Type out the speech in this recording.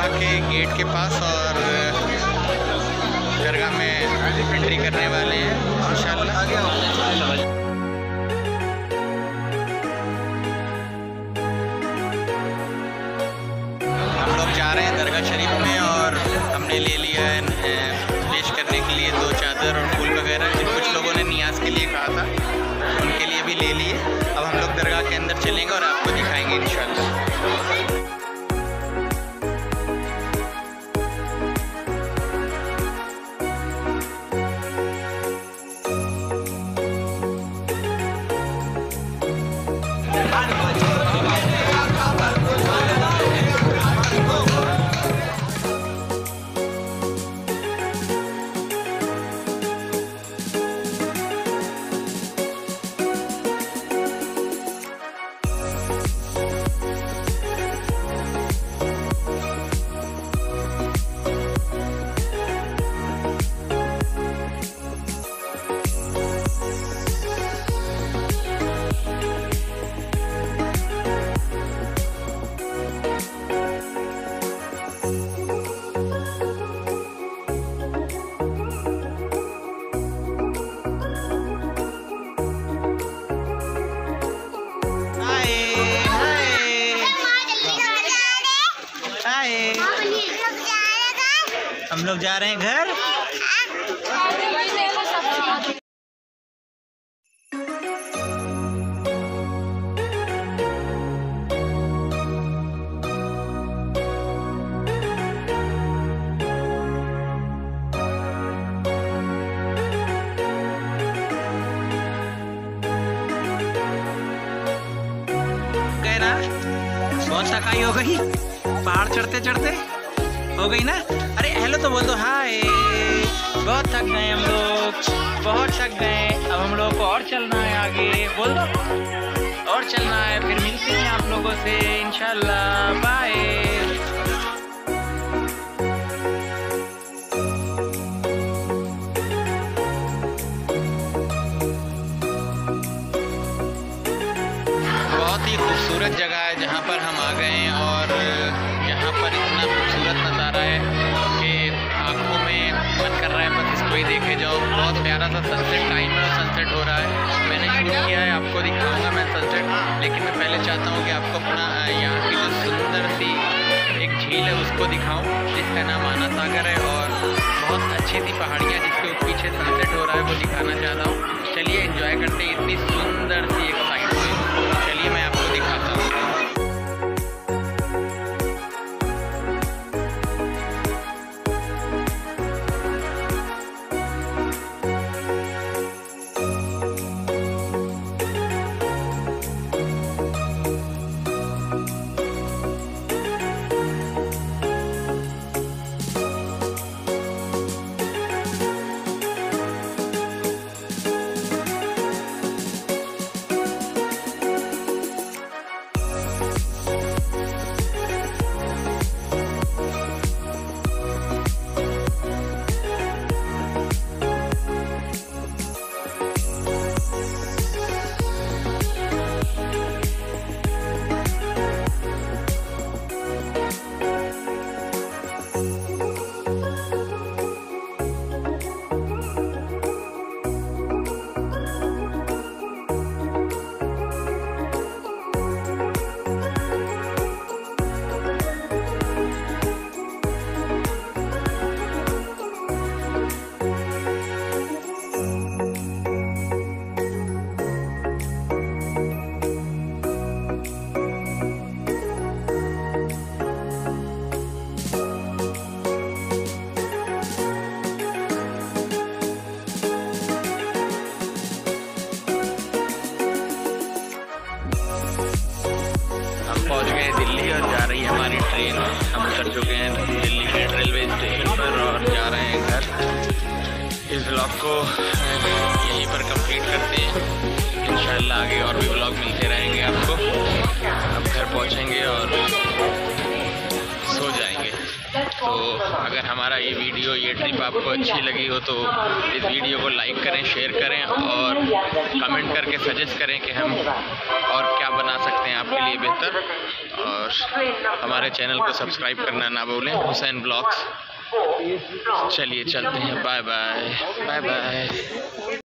दरगाह के गेट के पास और दरगाह में एंट्री करने वाले हैं इंशाल्लाह। हम लोग जा रहे हैं दरगाह शरीफ में और हमने ले लिया है पेश करने के लिए 2 चादर और फूल वगैरह। कुछ लोगों ने नियाज के लिए कहा था, उनके लिए भी ले लिए। अब हम लोग दरगाह के अंदर चलेंगे और आपको दिखाएंगे इंशाल्लाह। हम लोग जा रहे हैं घर। गए ना, बहुत थकाई हो गई पहाड़ चढ़ते चढ़ते, हो गई ना। अरे हेलो तो बोल दो, हाय। बहुत थक गए हम लोग, बहुत थक गए। अब हम लोग को और चलना है आगे, बोल दो और चलना है। फिर मिलते हैं आप लोगों से इंशाल्लाह, बाय। बहुत ही खूबसूरत जगह है जहाँ पर हम आ गए हैं और यहाँ पर इतना खूबसूरत नज़ारा है कि आँखों में मन कर रहा है बस इसको ही देखे जाओ। बहुत प्यारा सा सनसेट टाइम है और सनसेट हो रहा है। मैंने शूट किया है, आपको दिखाऊंगा मैं सनसेट, लेकिन मैं पहले चाहता हूँ कि आपको अपना यहाँ की जो सुंदर सी एक झील है उसको दिखाऊँ, जिसका नाम आना सागर है और बहुत अच्छी सी पहाड़ियाँ जिसके पीछे सनसेट हो रहा है वो दिखाना चाहता हूँ। चलिए एंजॉय करते हैं इतनी सुंदर सी एक साइड से। चलिए मैं आपको दिखाता हूँ। पहुंच गए दिल्ली और जा रही है हमारी ट्रेन। हम उतर चुके हैं दिल्ली के रेलवे स्टेशन पर और जा रहे हैं घर। इस व्लॉग को यहीं पर कंप्लीट करते हैं। इंशाल्लाह आगे और भी व्लॉग मिलते रहेंगे आपको। अब घर पहुंचेंगे और सो जाएंगे। तो अगर हमारा ये वीडियो, ये ट्रिप आपको अच्छी लगी हो तो इस वीडियो को लाइक करें, शेयर करें और कमेंट करके सजेस्ट करें कि हम और क्या बना सकते हैं आपके लिए बेहतर। और हमारे चैनल को सब्सक्राइब करना ना भूलें, हुसैन ब्लॉग्स। चलिए चलते हैं, बाय बाय बाय बाय।